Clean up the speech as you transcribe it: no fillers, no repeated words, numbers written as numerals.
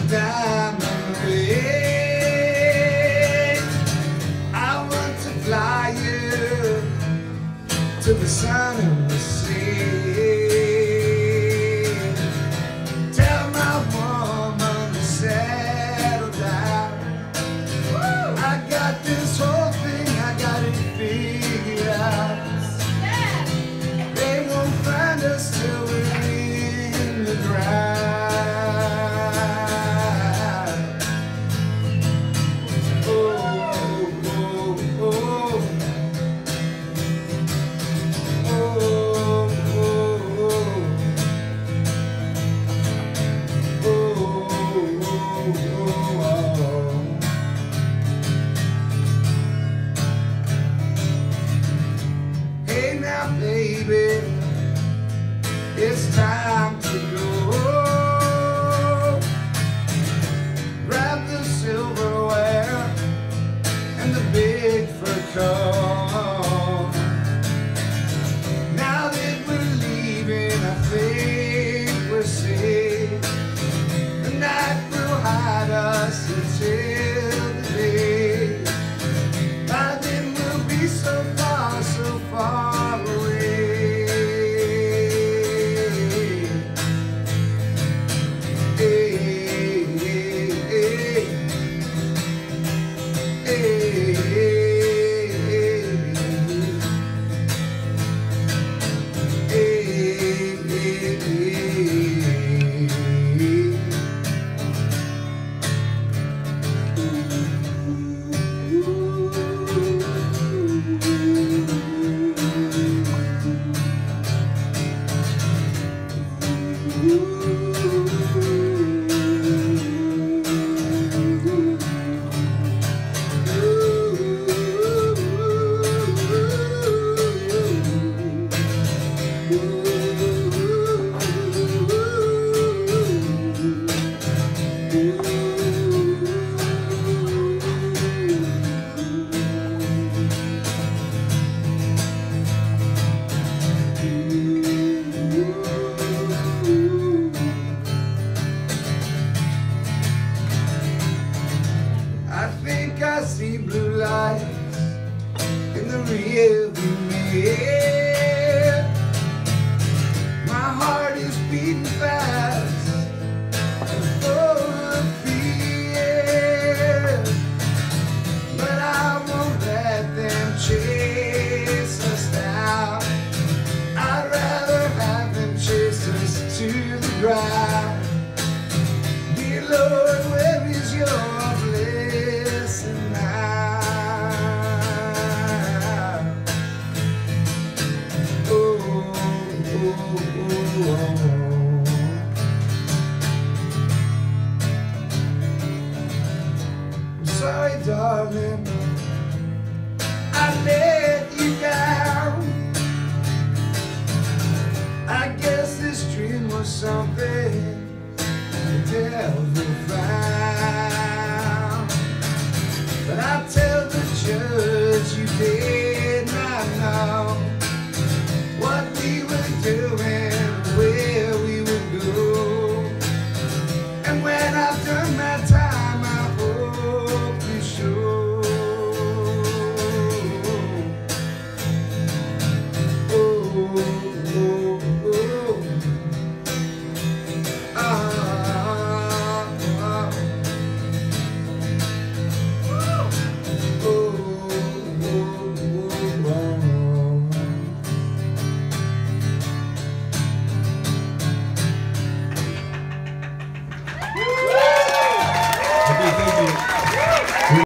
diamond ring. I want to fly you to the sun and the sea. Tell my woman to settle down. I got this whole thing, I got it figured out. They won't find us till we're in the ground. Hey now, baby, it's time to go. Grab the silverware and the big fur coat. Now that we're leaving, I think we're safe. The night will hide us until the day. By then we'll be so far, so far away. Hey, hey, hey, hey, I think I see blue lights in the rearview mirror. My heart is beating fast and full of fear, but I won't let them chase us down. I'd rather have them chase us to the ground. Dear Lord, where is your blessing now? Oh, oh, oh, oh. I'm sorry, darling, I let you down. I guess this dream was something the devil found. But I tell the judge you did not know what we were doing, where we would go. And when I've done my time, I hope you show. Oh, oh, oh. Okay, thank you.